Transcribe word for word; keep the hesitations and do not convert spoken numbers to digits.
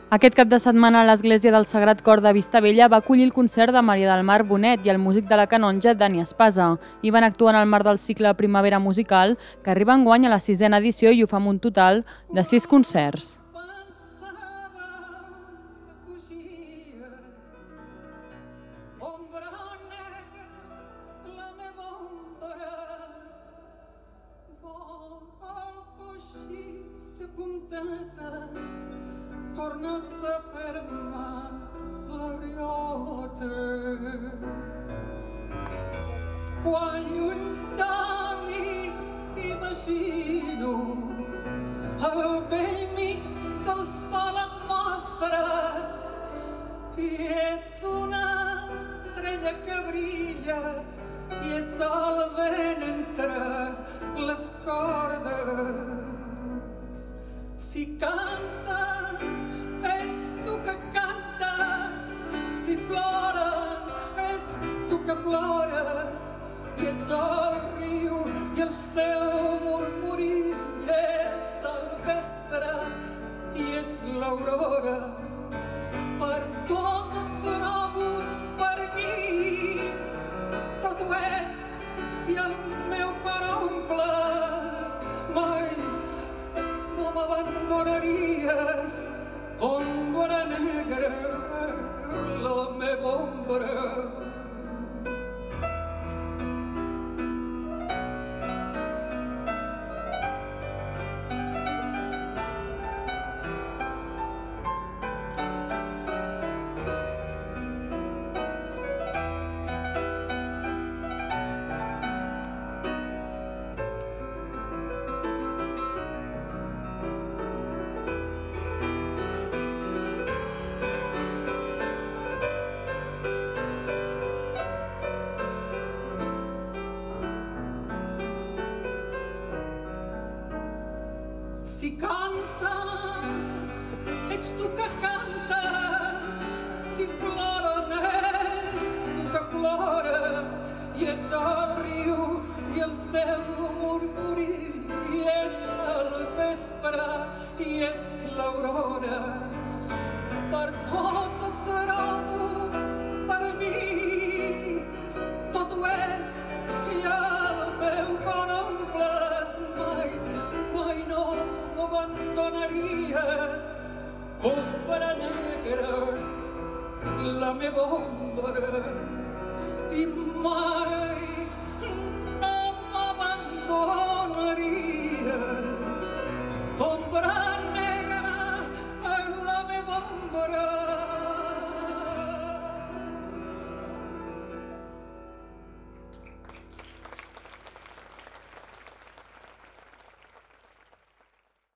Aquest cap de setmana l'Església del Sagrat Cor de Vistabella va acollir el concert de Maria del Mar Bonet i el músic de la canonja Dani Espasa. I van actuar en el marc del cicle Primavera Musical, que arriba enguany a la sisena edició i ho fa amb un total de sis concerts. Tornes a fer-me gloriota. Quan lluny de mi imagino al vell mig del sol em mostres i ets una estrella que brilla i ets el vent entre les cordes. Si canta, ets tu que cantes, si ploren, ets tu que plores, i ets el riu i el seu murmurir, i ets el vespre i ets l'aurora. Per tot ho trobo per mi, tot ho ets i el meu cor omples, mai no m'abandonaries, ombra negra, la meva ombra. Si canta, ets tu que cantes, si ploren, ets tu que plores, i ets el riu i el seu murmurir, i ets el vespre i ets l'aurora. Per tot ho trobo per mi, tot ho ets i el meu cor omples, mai, mai no m'abandonaries, ombra negra, la meva ombra, i mai